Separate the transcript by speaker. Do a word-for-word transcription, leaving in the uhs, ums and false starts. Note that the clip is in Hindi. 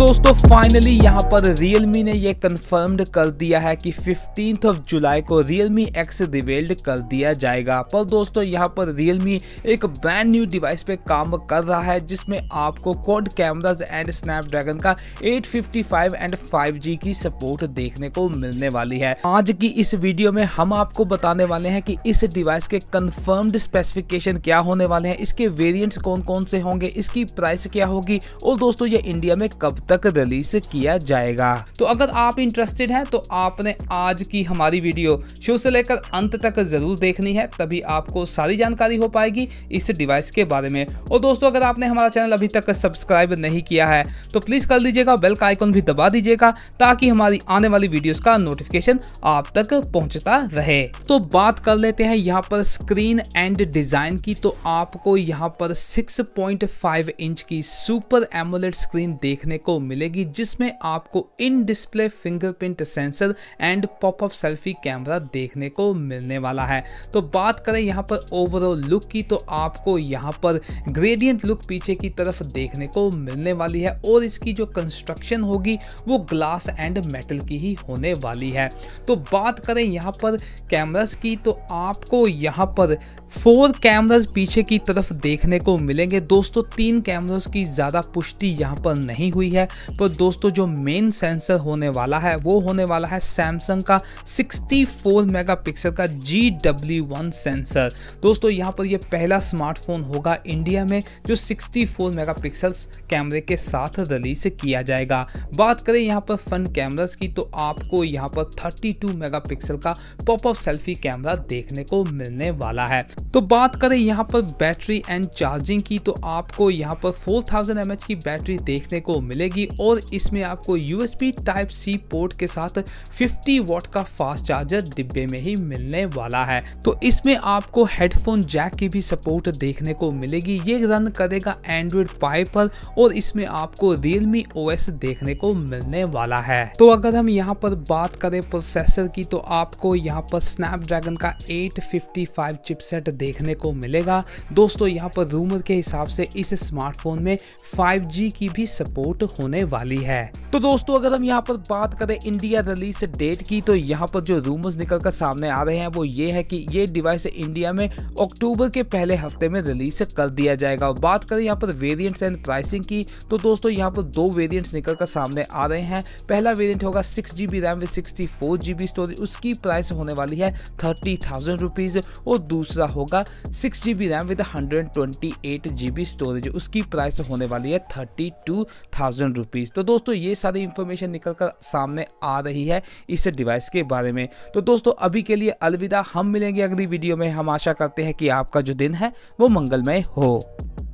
Speaker 1: दोस्तों फाइनली यहाँ पर Realme ने ये कंफर्म्ड कर दिया है कि फिफ्टींथ ऑफ जुलाई को Realme X रिवील्ड कर दिया जाएगा। पर दोस्तों यहाँ पर Realme एक ब्रांड न्यू डिवाइस पे काम कर रहा है जिसमें आपको क्वाड कैमराज एंड स्नैपड्रैगन का eight fifty five and five G की सपोर्ट देखने को मिलने वाली है। आज की इस वीडियो में हम आपको बताने वाले हैं कि इस डिवाइस के कंफर्म्ड स्पेसिफिकेशन क्या होने वाले हैं, इसके वेरिएंट्स कौन कौन से होंगे, इसकी प्राइस क्या होगी और दोस्तों ये इंडिया में कब तक रिलीज किया जाएगा। तो अगर आप इंटरेस्टेड हैं तो आपने आज की हमारी वीडियो शुरू से लेकर अंत तक जरूर देखनी है, तभी आपको सारी जानकारी हो पाएगी इस डिवाइस के बारे में। और दोस्तों अगर आपने हमारा चैनल अभी तक सब्सक्राइब नहीं किया है तो प्लीज कर लीजिएगा, बेल का आइकन भी दबा दीजिएगा ताकि हमारी आने वाली वीडियोस का नोटिफिकेशन आप तक पहुंचता रहे। तो बात कर लेते हैं यहाँ पर स्क्रीन एंड डिजाइन की। तो आपको यहाँ पर सिक्स पॉइंट फाइव इंच की सुपर एमोलेड स्क्रीन देखने को मिलेगी जिसमें आपको in display fingerprint sensor and popup selfie camera देखने को मिलने वाला है। तो बात करें यहाँ पर ओवरऑल लुक की तो आपको यहाँ पर ग्रेडियंट लुक पीछे की तरफ देखने को मिलने वाली है और इसकी जो कंस्ट्रक्शन होगी वो ग्लास एंड मेटल की ही होने वाली है। तो बात करें यहाँ पर कैमरास की तो आपको यहाँ पर फोर कैमरास पीछे की तरफ देखने को मिलेंगे। दोस्तों तीन कैमरास की ज्यादा पुष्टि यहाँ पर नहीं हुई है, पर दोस्तों जो मेन सेंसर होने वाला है वो होने वाला है सैमसंग का सिक्सटी फोर मेगापिक्सल का जी डब्ल्यू वन सेंसर। दोस्तों यहाँ पर ये पहला स्मार्टफोन होगा इंडिया में जो सिक्सटी फोर मेगापिक्सल कैमरे के साथ रिलीज किया जाएगा। बात करें यहाँ पर फ्रंट कैमरास की तो आपको यहाँ पर थर्टी टू मेगापिक्सल का पॉपअप सेल्फी कैमरा देखने को मिलने वाला है। तो बात करें यहाँ पर बैटरी एंड चार्जिंग की तो आपको यहाँ पर फोर थाउजेंड एम एच की बैटरी देखने को मिलेगी और इसमें आपको यूएसबी टाइप सी पोर्ट के साथ फिफ्टी वॉट का फास्ट चार्जर डिब्बे में ही मिलने वाला है। तो इसमें आपको हेडफोन जैक की भी सपोर्ट देखने को मिलेगी। ये रन करेगा एंड्रॉइड पाई पर और इसमें आपको Realme ओ एस देखने को मिलने वाला है। तो अगर हम यहाँ पर बात करें प्रोसेसर की तो आपको यहाँ पर स्नैपड्रैगन का एट फिफ्टी फाइव चिपसेट देखने को मिलेगा। दोस्तों यहाँ पर रूमर के हिसाब से इस स्मार्टफोन में फाइव जी की भी सपोर्ट होने वाली है। तो दोस्तों अगर हम यहाँ पर बात करें इंडिया रिलीज डेट की तो यहाँ पर जो रूमर्स निकल कर सामने आ रहे हैं वो ये है कि ये डिवाइस इंडिया में अक्टूबर के पहले हफ्ते में रिलीज कर दिया जाएगा। और बात करें यहाँ पर वेरिएंट्स एंड प्राइसिंग की तो दोस्तों यहाँ पर दो वेरिएंट्स निकल कर सामने आ रहे हैं। पहला वेरिएंट होगा six G B RAM with sixty four G B storage, उसकी प्राइस होने वाली है थर्टी थाउजेंड रुपीज। और दूसरा होगा six G B RAM with hundred twenty eight G B storage, उसकी प्राइस होने वाली है थर्टी टू थाउजेंड रुपीज। तो दोस्तों ये सारी इंफॉर्मेशन निकल कर सामने आ रही है इस डिवाइस के बारे में। तो दोस्तों अभी के लिए अलविदा, हम मिलेंगे अगली वीडियो में। हम आशा करते हैं कि आपका जो दिन है वो मंगलमय हो।